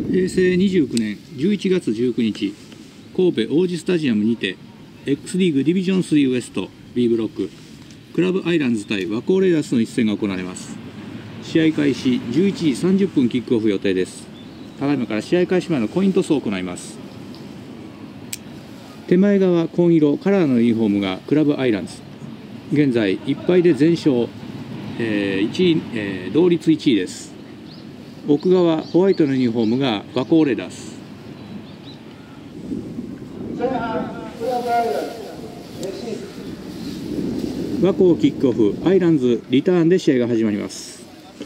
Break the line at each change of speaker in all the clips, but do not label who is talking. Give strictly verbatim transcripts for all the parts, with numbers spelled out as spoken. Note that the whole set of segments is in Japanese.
平成にじゅうきゅうねんじゅういちがつじゅうくにち、神戸王子スタジアムにて X リーグディビジョンスリーウエスト B ブロッククラブアイランズ対和光レイダースの一戦が行われます。試合開始じゅういちじさんじゅっぷんキックオフ予定です。ただいまから試合開始前のコイントスを行います。手前側紺色カラーのユニフォームがクラブアイランズ、現在いっぱいで全勝、えーいちい、えー、同率いちいです。奥側ホワイトのユニフォームが和光レイダース。和光キックオフ、アイランズリターンで試合が始まります。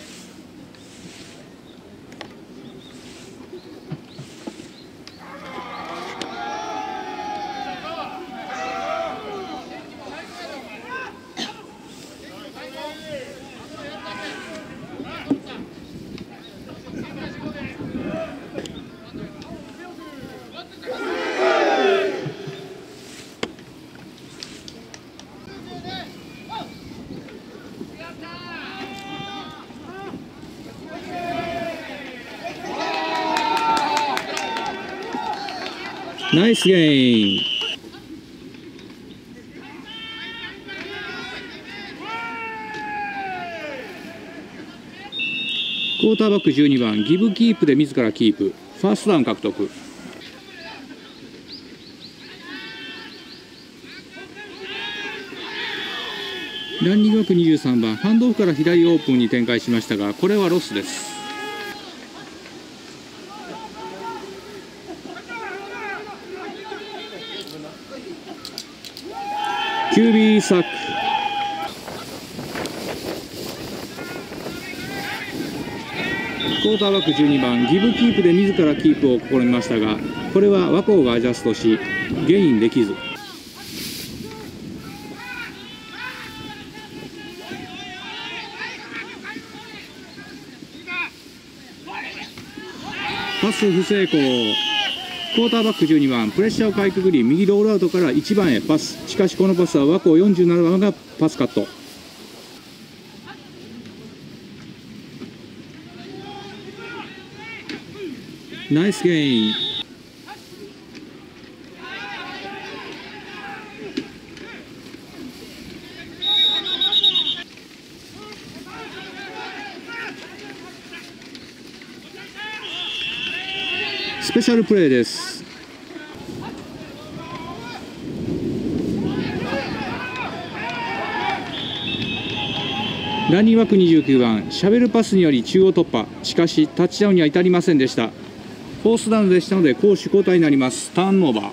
ナイスゲイン。クォーターバックじゅうにばん、ギブキープで自らキープ、ファーストダウン獲得。ランニングバックにじゅうさんばん、ハンドオフから左オープンに展開しましたが、これはロスです。キュービー サック。クォーターバックじゅうにばん、ギブキープで自らキープを試みましたが、これは和光がアジャストしゲインできず。パス不成功。クォーターバックじゅうにばん、プレッシャーをかいくぐり右ロールアウトからいちばんへパス。しかしこのパスは和光よんじゅうななばんがパスカット。ナイスゲイン。スペシャルプレーです。ランニングバックにじゅうきゅうばん、シャベルパスにより中央突破。しかしタッチダウンには至りませんでした。フォースダウンでしたので攻守交代になります。ターンオーバ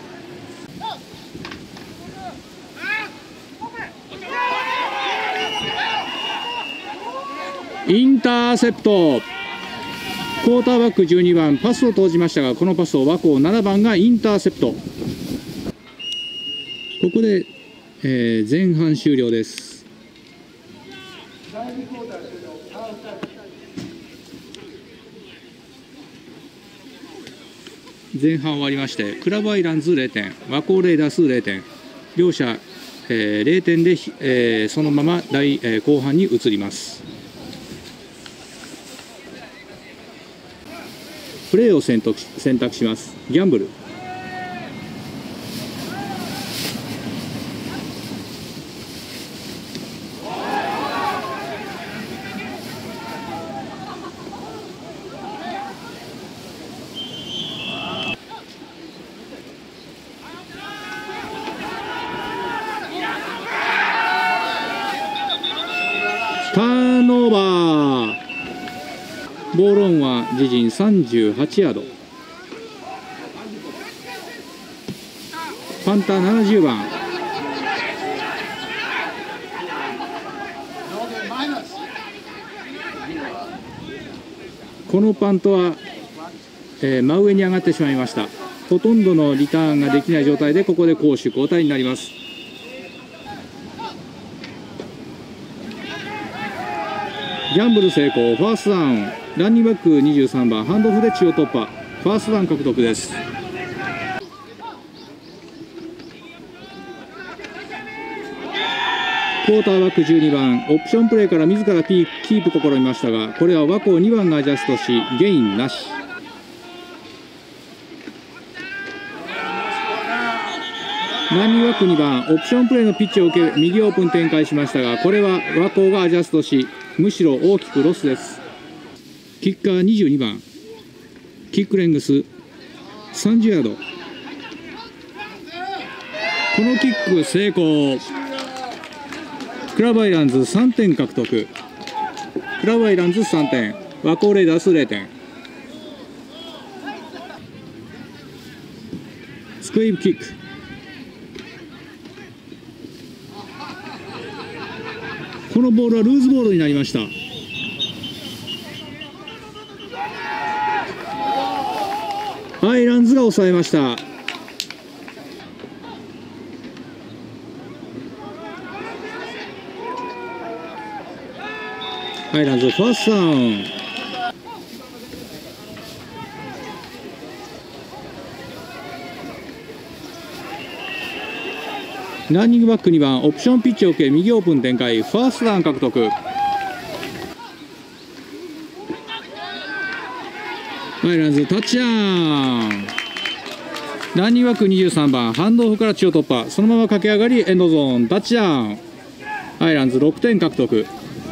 ー。インターセプト。クォーターバックじゅうにばん、パスを投じましたが、このパスを和光ななばんがインターセプト。ここで、えー、前半終了です。前半終わりまして、クラブアイランズゼロてん、和光レイダースゼロてん、両者、えー、ゼロてんで、えー、そのまま第、えー、後半に移ります。プレーを選択し、選択します。ギャンブル。ターンオーバー。ボールオンは自陣さんじゅうはちヤード。パンターななじゅうばん。このパントは、えー、真上に上がってしまいました。ほとんどのリターンができない状態でここで攻守交代になります。ギャンブル成功。ファーストダウン。ランニングバックにじゅうさんばん、ハンドオフで中央突破。ファーストダウン獲得です。クォーターバックじゅうにばん、オプションプレーから自らピーキープ試みましたが、これは和光にばんがアジャストしゲインなし。 ランニングバックにばん、オプションプレーのピッチを受け右オープン展開しましたが、これは和光がアジャストし、むしろ大きくロスです。キッカーにじゅうにばん、キックレングスさんじゅうヤード。このキック成功。クラブアイランズさんてん獲得。クラブアイランズさんてん、和光レーダースゼロてん。スクイープキック。このボールはルーズボールになりました。アイランズが抑えました。アイランズファーストダウン。ランニングバックにばん、オプションピッチを受け右オープン展開、ファーストダウン獲得。アイランズタッチダウン。ランニングバックにじゅうさんばん、ハンドオフから中央突破、そのまま駆け上がりエンドゾーンタッチダウン。アイランズろくてん獲得。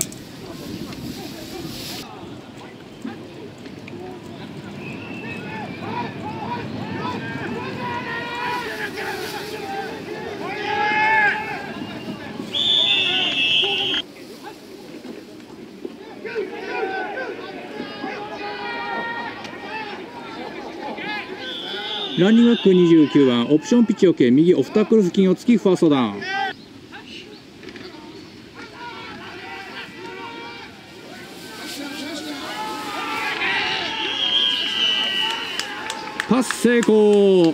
ランニングバックにじゅうきゅうばん、オプションピッチを受け右オフタックル付近を突きファーストダウン。パス成功。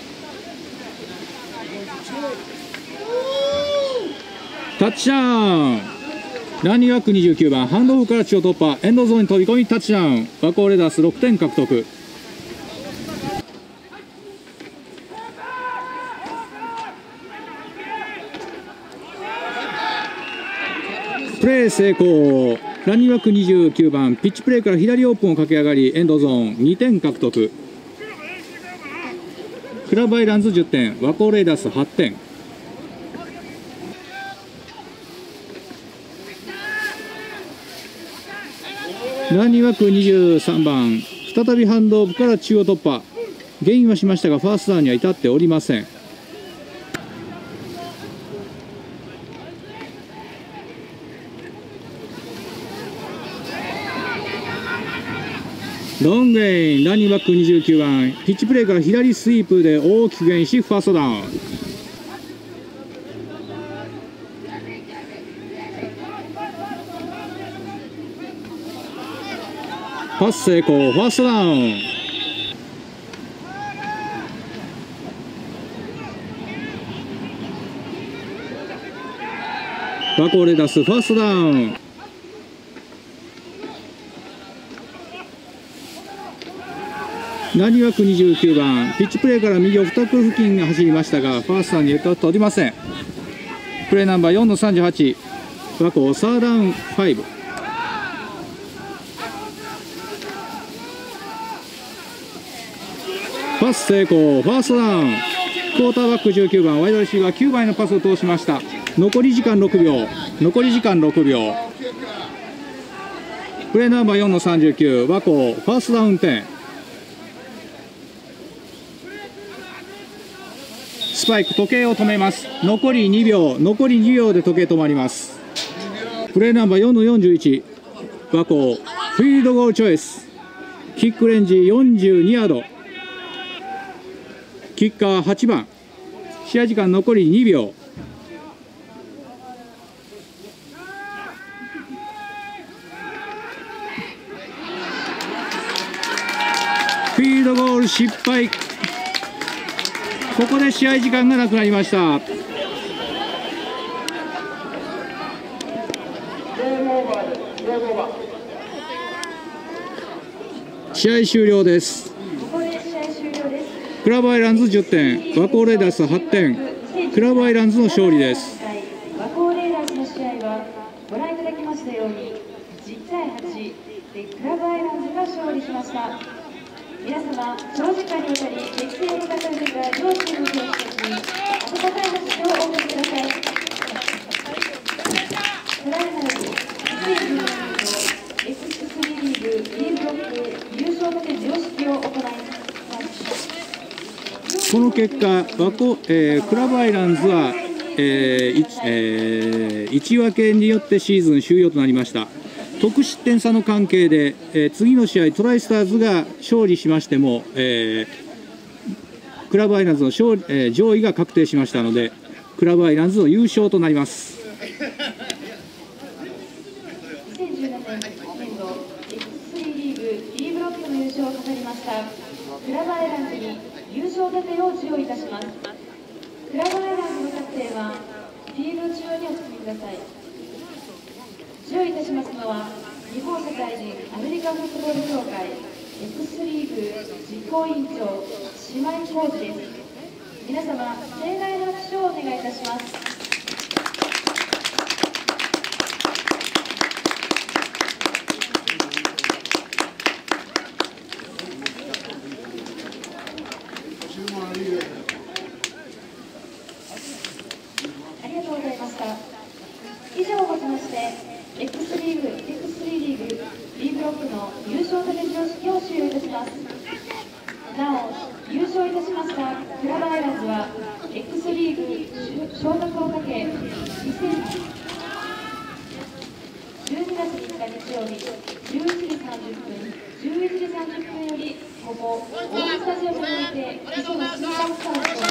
タッチダウン。ランニングバックにじゅうきゅうばん、ハンドオフから中央突破、エンドゾーンに飛び込みタッチダウン。和光レーダースろくてん獲得。プレー成功。ランニングバックにじゅうきゅうばん、ピッチプレーから左オープンを駆け上がりエンドゾーンにてん獲得。クラブアイランズじゅってん、和光レーダースはってん。ランニングバックにじゅうさんばん、再びハンドオフから中央突破、ゲインはしましたがファーストダウンには至っておりません。ロングゲイン、ランニングバックにじゅうきゅうばん、ピッチプレーから左スイープで大きくゲインしファーストダウン。パス成功、ファーストダウン。和光レーダースファーストダウン。ランニングバックにじゅうきゅうばん、ピッチプレーから右オフタックル付近が走りましたがファーストダウンに至っておりません。プレーナンバーよんのさんじゅうはち、和光サーダウンご。パス成功、ファーストダウン。クォーターバックじゅうきゅうばん、ワイドレシーバーきゅうばんへのパスを通しました。残り時間ろくびょう、残り時間ろくびょう。プレーナンバーよんのさんじゅうきゅう、和光ファーストダウンじゅう。スパイク、時計を止めます。残りにびょう、残りにびょうで時計止まります。プレーナンバーよんのよんじゅういち、和光フィールドゴールチョイス。キックレンジよんじゅうにヤード。キッカーはちばん、試合時間残りにびょう。フィールドゴール失敗。ここで試合時間がなくなりました。試合終了です。クラブアイランズじゅってん、和光レーダースはってん、クラブアイランズの勝利です。
和光レーダースの試合はご覧いただきましたようにじゅうたいはちでクラブアイランズが勝利しました。皆様、長時間にわたり激戦を勝たれた両チームの選手たちに温かい勝立て授与式を行います。
この結果、和光えークラブアイランズは、えーいえー、いち分けによってシーズン終了となりました。得失点差の関係で、えー、次の試合、トライスターズが勝利しましても、えー、クラブアイランズの勝利、えー、上位が確定しましたので、クラブアイランズの優勝となります。
にせんじゅうななねん度 エックススリー リーグ B ブロックの優勝を飾りましたクラブアイランズに優勝盾を授与いたします。クラブアイランズのキャプテンはフィールド中央にお進みください。授与いたしますのは日本社会人アメリカンフットボール協会 エックス リーグ実行委員長姉妹浩二です。皆様盛大な拍手をお願いいたします。ありがとうございました。以上をもちまして エックス リーグ エックススリー リーグ B ブロックの優勝盾授与式を終了いたします。なお優勝いたしましたクラブアイランズは エックス リーグ昇格をかけじゅうにがつみっか日曜日じゅういちじさんじゅっぷんじゅういちじさんじゅっぷんよりここ大井スタジアムにおいて基礎の新作スタート